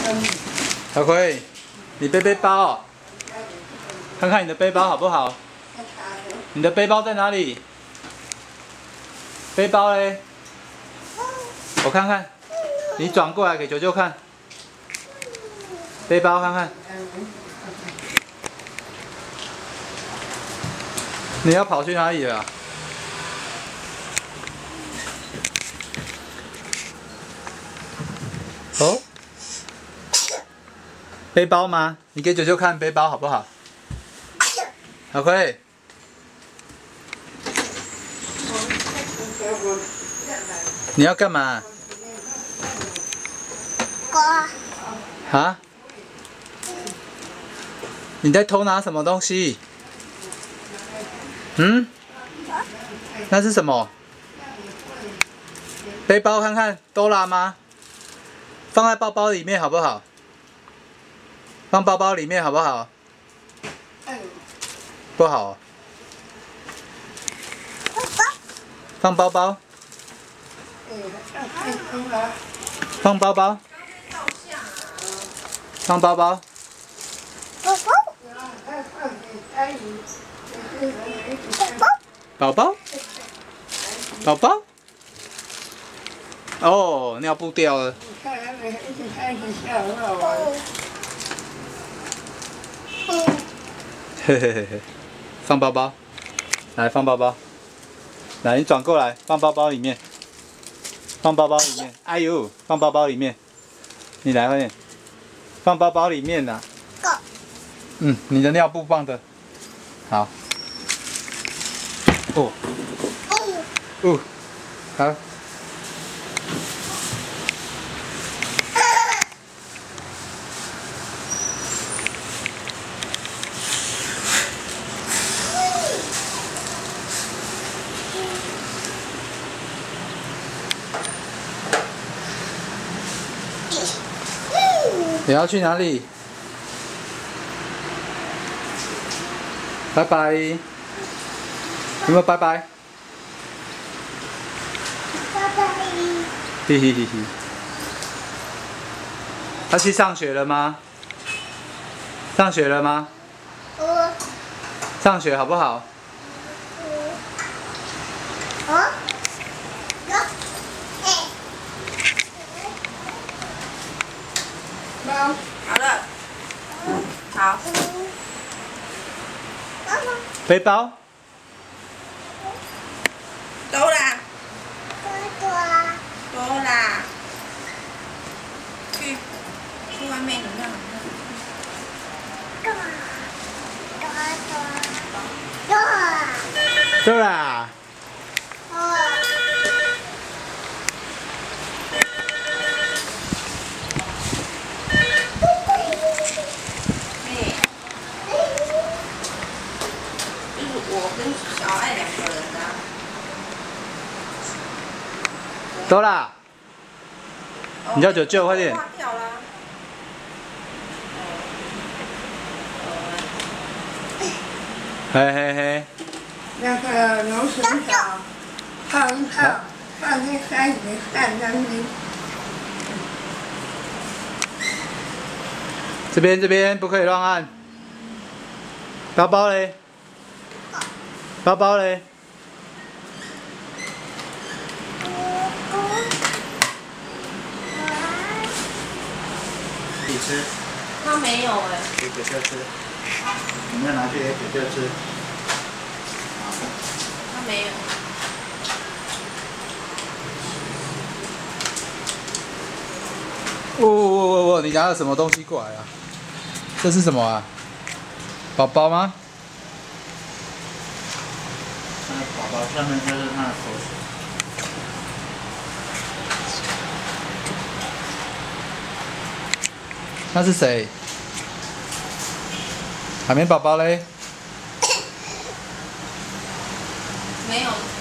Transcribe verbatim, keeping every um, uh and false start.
小葵，你背背包、哦，看看你的背包好不好？你的背包在哪里？背包嘞？我看看，你转过来给球球看。背包看看。你要跑去哪里了？哦，背包吗？你给九九看背包好不好？小葵，你要干嘛？啊？你在偷拿什么东西？嗯？那是什么？背包看看，都拉吗？放在包包里面好不好？放包包里面好不好？不好。放包包。放包包。放包包。宝宝。宝宝。哦，尿布掉了。嘿嘿嘿嘿，放包包，来放包包，来你转过来放包包里面，放包包里面，哎呦，放包包里面，你来快点，放包包里面呐、啊。嗯，你的尿布放的，好。哦。哦。好。你要去哪里？拜拜。有没有拜拜？ 拜拜。 嘿嘿嘿嘿。要去上学了吗？上学了吗？ 我。 上学好不好？ 我。啊？ 好了，好。 背包。 都啦。 多啦。 都啦。去，去外面你看。 多啦。多啦。 对啦。 我跟小爱两个人的、啊。 走啦！你叫九九快点。 挂掉啦。 嘿嘿嘿。 那个龙水饺，放放放在山里散上去。 这边这边不可以乱按。包包嘞？包包嘞？自己吃。 他没有哎、欸。 给九九吃。你要拿去给九九吃。 他没有。 哦哦哦哦！你拿了什么东西过来啊？这是什么啊？宝宝吗？ 那宝宝上面就是他的口水。 那是谁？海绵宝宝嘞？ 没有。